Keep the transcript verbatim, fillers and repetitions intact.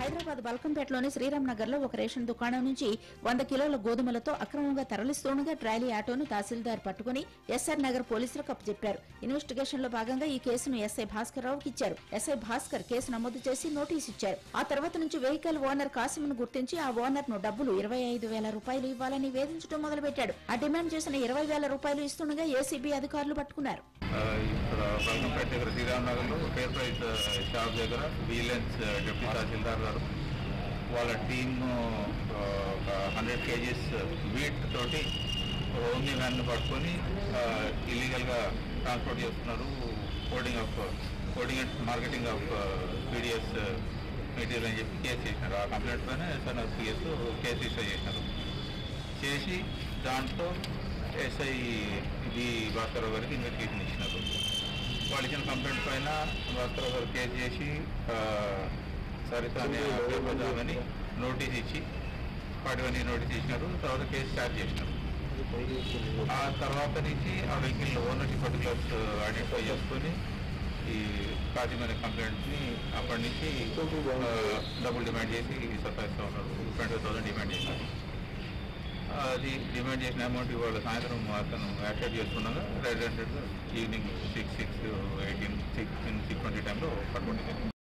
హైదరాబాద్ బల్కంపేటలోని శ్రీరామ్ నగర్ లో ఒక రేషన్ దుకాణం నుంచి వంద కిలోల గోధుమలతో అక్రమంగా తరలిస్తుండగా ట్రాలీ ఆటోను తహసీల్దార్ పట్టుకుని ఎస్ఆర్ నగర్ పోలీసులకు అప్పచెప్పారు. ఇన్వెస్టిగేషన్ లో భాగంగా ఈ కేసును ఎస్ఐ భాస్కర్ రావుకి ఇచ్చారు. ఎస్ఐ భాస్కర్ కేసు నమోదు చేసి నోటీసు ఇచ్చారు. ఆ తర్వాత నుంచి వెహికల్ ఓనర్ కాసిమును గుర్తించి ఆ ఓనర్ ను డబ్బులు ఇరవై ఐదు వేల రూపాయలు ఇవ్వాలని వేధించడం మొదలుపెట్టాడు. ఆ డిమాండ్ చేసిన ఇరవై వేల రూపాయలు ఇస్తుండగా ఏసీబీ అధికారులు పట్టుకున్నారు. ఇక్కడ బల్కంపేట దగ్గర శ్రీరామ్ నగర్ లో ఫేర్ ప్రైస్ షాప్ దగ్గర విజిలెన్స్ డిప్యూటీ తహసీల్దార్ గారు వాళ్ళ టీమ్ ఒక హండ్రెడ్ కేజీస్ వీట్ తోటి ఓమ్ని వ్యాన్ పట్టుకొని ఇల్లీగల్ గా ట్రాన్స్పోర్ట్ చేస్తున్నారు. Coding of coding and marketing of PDS material అని చెప్పి కేసు చేసినారు. ఆ కంప్లైంట్ పైన ఎస్ఆర్ఎస్ కేసు కేసు రిజిస్టర్ చేసినారు. చేసి దాంట్లో ఎస్ఐ బి భాస్కర్ గారికి ఇన్వెస్టిగేషన్ ఇచ్చినారు. వాళ్ళు ఇచ్చిన కంప్లైంట్ పైన భాస్కర్ గారు కేసు చేసి సరితానే అని నోటీస్ ఇచ్చి వాటివన్నీ నోటీస్ ఇచ్చినారు. తర్వాత కేసు స్టార్ట్ చేసినారు. ఆ తర్వాత నుంచి ఆ వెహికల్ ఓనర్షిప్ పర్టికులర్స్ ఐడెంటిఫై చేసుకొని ఈ కాజీమైన కంప్లైంట్ని అప్పటి నుంచి డబ్బులు డిమాండ్ చేసి సతాయిస్తూ ఉన్నారు. ట్వంటీ థౌసండ్ డిమాండ్ చేసినారు. అది డిమాండ్ చేసిన అమౌంట్ ఇవాళ సాయంత్రం అతను యాక్సెప్ట్ చేసుకున్నాక red hundred evening six six eighteen six six twenty టైంలో పట్టుకుంటుంది.